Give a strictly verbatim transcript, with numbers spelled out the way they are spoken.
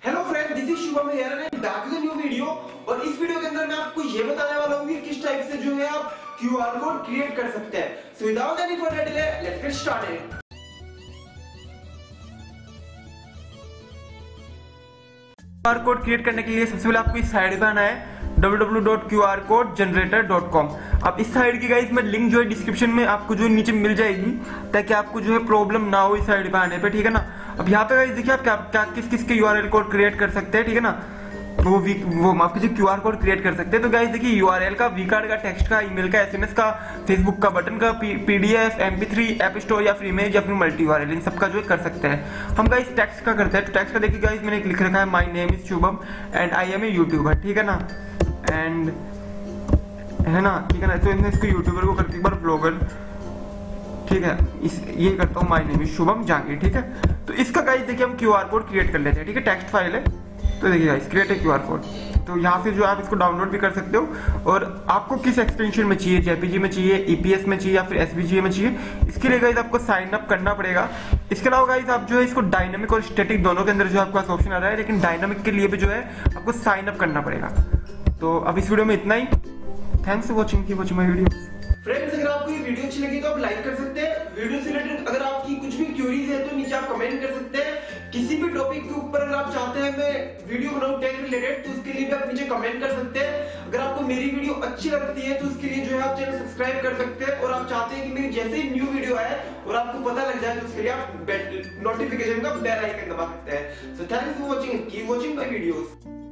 Hello friend, this is Shubham here and I am back with a new video. और इस video के अंदर मैं आपको ये बताने वाला हूँ कि किस टाइप से जो है आप क्यूआर कोड क्रिएट कर सकते हैं। So without any further delay let's get started. QR code create करने के लिए सबसे पहले आपको इस साइड पे आना है W W W dot Q R code generator dot com. अब इस साइड की गाइस मैं लिंक जो है डिस्क्रिप्शन में आपको जो नीचे मिल जाएगी, ताकि आपको जो है प्रॉब्लम ना हो इस साइड पे आने पे, ठीक है ना। अब यहाँ पे गाइस देखिए आप क्या, क्या किस किस के यूआरएल कोड क्रिएट कर सकते हैं, ठीक है ना। वो वी वो माफ कीजिए क्यूआर कोड क्रिएट कर सकते हैं। तो गाइस देखिए यूआरएल का, वी कार्ड का, टेक्स्ट का, ईमेल का, एसएमएस का, फेसबुक का, बटन का, PDF, MP three, app store या फिर इमेज या फिर मल्टी यूआरएल, इन सबका जो है कर सकते हैं। हम गाइस टेक्स्ट का करते हैं। तो टेक्स्ट का देखिए गाइस मैंने लिख रखा है my name is Shubham and I am a YouTuber, ठीक है ना। एंड है ना, ठीक है ना। तो मैं इसको यूट्यूबर को करती एक बार ब्लॉगर, ठीक है। इस ये करता हूँ my name is Shubham Jangid, ठीक है। तो इसका गाइस देखिए हम क्यूआर कोड क्रिएट कर लेते हैं, ठीक है। टेक्स्ट फाइल है, तो देखिए गाइस क्रिएट है क्यूआर कोड। तो यहाँ से जो आप इसको डाउनलोड भी कर सकते हो, और आपको किस एक्सटेंशन में चाहिए, जेपीजी में चाहिए, ईपीएस में चाहिए या फिर एसवीजी में चाहिए, इसके लिए गाइस आपको साइन अप करना पड़ेगा। इसके अलावा गाइस आप जो है इसको डायनामिक और स्टैटिक दोनों के अंदर जो आपके पास ऑप्शन आ रहा है, लेकिन डायनामिक के लिए भी जो है आपको साइन अप करना पड़ेगा। तो अब इस वीडियो में इतना ही। Thanks for watching, keep watching my video. Friends, अगर आपको ये वीडियो अच्छी लगी तो आप लाइक कर सकते हैं। वीडियो से रिलेटेड अगर आपकी कुछ भी क्वेरीज है तो नीचे आप कमेंट कर सकते हैं। किसी भी टॉपिक के ऊपर अगर आप चाहते हैं मैं वीडियो बनाऊं टेक रिलेटेड, तो उसके लिए भी आप नीचे कमेंट कर सकते हैं। अगर आपको मेरी वीडियो अच्छी लगती है तो उसके लिए जो है आप चैनल सब्सक्राइब कर सकते हैं, और आप चाहते हैं कि मेरी जैसे ही न्यू वीडियो आए और आपको पता लग जाए तो उसके लिए आप नोटिफिकेशन का बेल आइकन दबा सकते हैं। So thanks for watching, keep watching my videos.